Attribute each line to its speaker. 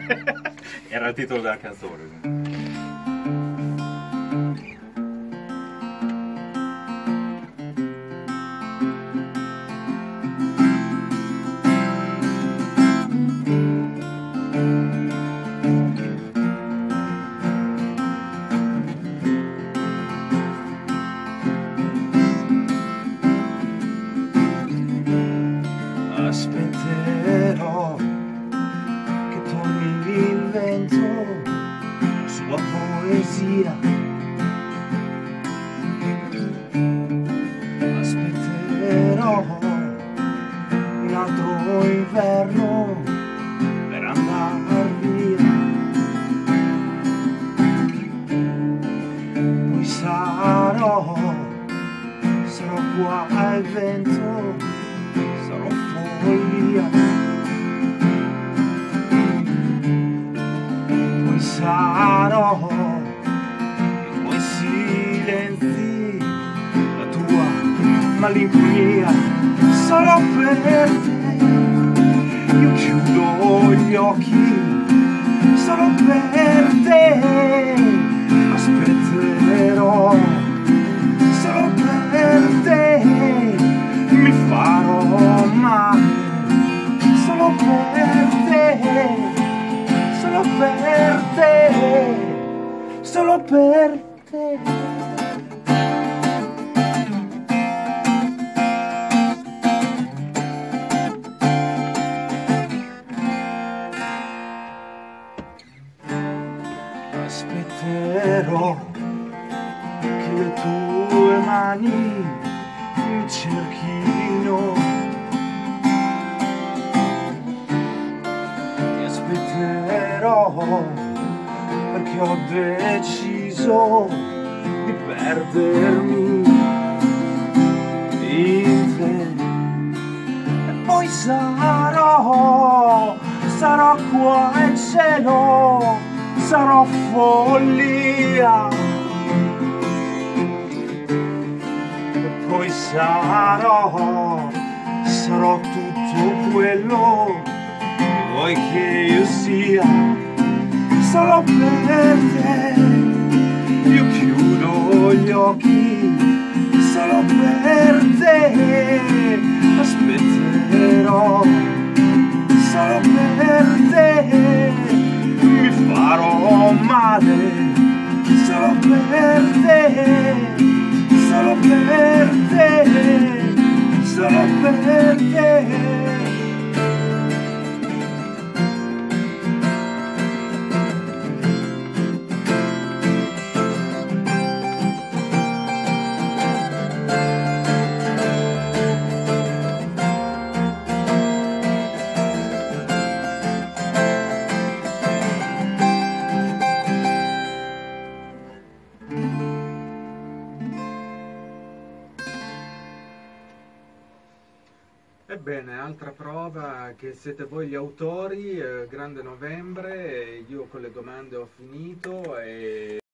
Speaker 1: Era il titolo della canzone.
Speaker 2: Aspetterò che torni il vento sulla poesia. Aspetterò un altro inverno per andar via. Poi sarò qua al vento, sarò follia. Poi sarò in quei silenzi la tua malinconia. Solo per te io chiudo gli occhi, solo per te aspetterò, solo per te mi farò male, solo per te, solo per te, solo per te. Aspetterò che le tue mani mi cerchino. Ti aspetterò perché ho deciso di perdermi in te. E poi sarò qua in cielo, sarò follia. E poi sarò tutto quello che vuoi che io sia. Solo per te io chiudo gli occhi, solo per te aspetterò, solo per te mi farò male, solo per te, solo per te, solo per te.
Speaker 3: Ebbene, altra prova che siete voi gli autori, Grande Novembre, io con le domande ho finito e